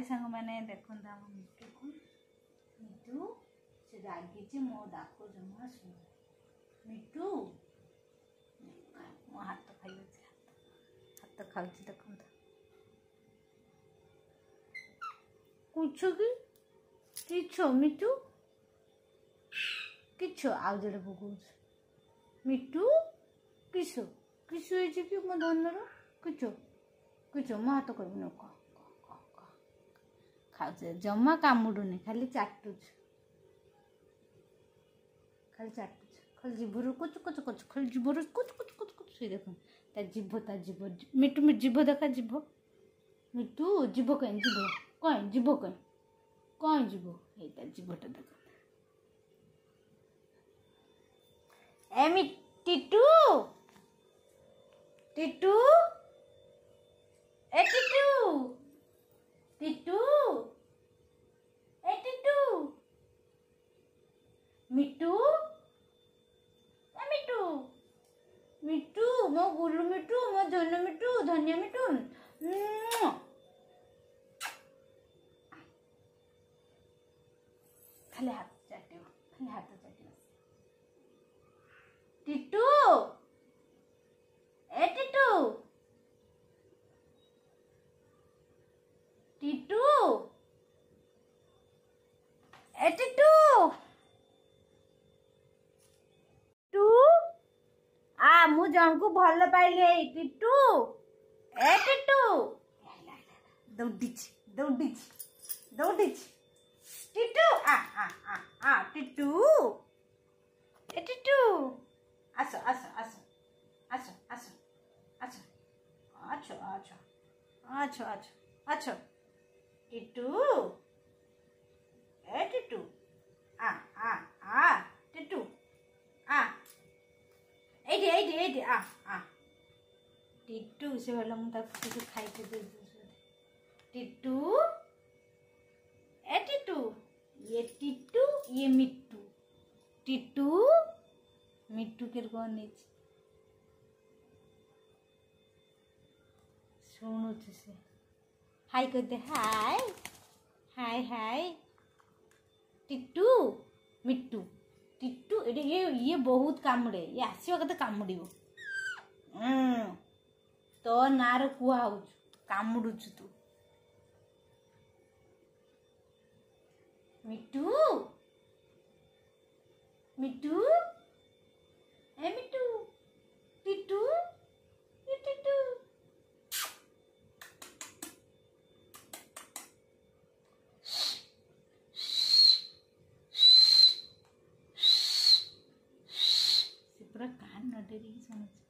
सांग मैंने देखो मिट्टू को मिट्टू से रागी मो डाक जमा शुण मिट्टू मो हाथ खाई हाथ खाऊ देखो कुछ कि मिट्टू किछ आउ जोड़े पकाऊ मिट्टू किस किस कि मो धनर किच किच मो हाथ कर खाऊ जमा कामुड़ुनी खाली चाटुच खाली जीभर कुच कुच कुच खाली जीभर कुच कुच कुच कुच देख ता जीभ मिट्टू जीभ देखा जीभ मिट्टू जीभ कहीं जीभ कहीं जीभ एटा जीभटा देख एमी टिटू टिटू ए टिटू टिटू ए टिटू मिट्टू ए मिट्टू मिट्टू मो गुल्लू मिट्टू मो धन्य मिट्टू खाली हाथ चाटियो टिटू ए टिटू टिटू ए टिटू टू आ मु जन को भल पाइले टिटू ए टिटू दौड़ी टिटू आ टिटू ए टिटू आसो आसो आसो आसो आसो आसो आछो आछो आछो आछो आछो टिटू ए टिटू आ टिटू आ एडी आ टिटू से वाला मुझे कुछ खाई के दे टिटू ए टिटू ये मिट्टू टिटू मिट्टू के कौन शुणु से हाय कर दे हाय हाय हाय टिटू मिट्टू टिटू ये बहुत कामुड़े ये आसवा कते कामुड़ो तो नार कुआ कामुड़ुचु तू मिट्टू मिट्टू ए मिट्टू टिटू ये टिटू पूरा कान न डेरी समझ